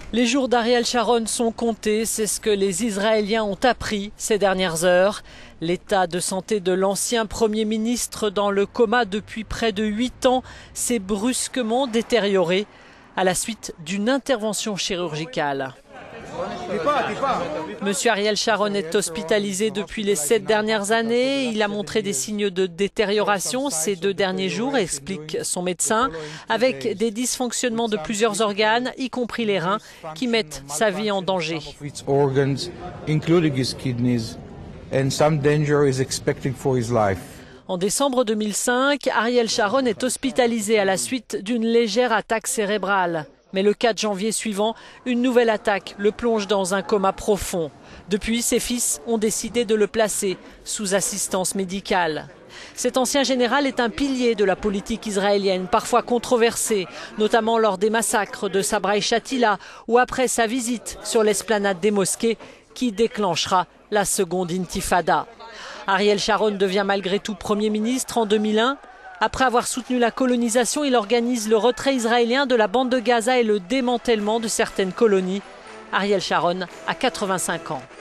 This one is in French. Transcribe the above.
Les jours d'Ariel Sharon sont comptés, c'est ce que les Israéliens ont appris ces dernières heures. L'état de santé de l'ancien Premier ministre dans le coma depuis près de 8 ans s'est brusquement détérioré à la suite d'une intervention chirurgicale. Monsieur Ariel Sharon est hospitalisé depuis les 7 dernières années. Il a montré des signes de détérioration ces 2 derniers jours, explique son médecin, avec des dysfonctionnements de plusieurs organes, y compris les reins, qui mettent sa vie en danger. En décembre 2005, Ariel Sharon est hospitalisé à la suite d'une légère attaque cérébrale. Mais le 4 janvier suivant, une nouvelle attaque le plonge dans un coma profond. Depuis, ses fils ont décidé de le placer sous assistance médicale. Cet ancien général est un pilier de la politique israélienne, parfois controversé, notamment lors des massacres de Sabra et Shatila ou après sa visite sur l'esplanade des mosquées qui déclenchera la seconde intifada. Ariel Sharon devient malgré tout Premier ministre en 2001. Après avoir soutenu la colonisation, il organise le retrait israélien de la bande de Gaza et le démantèlement de certaines colonies. Ariel Sharon a 85 ans.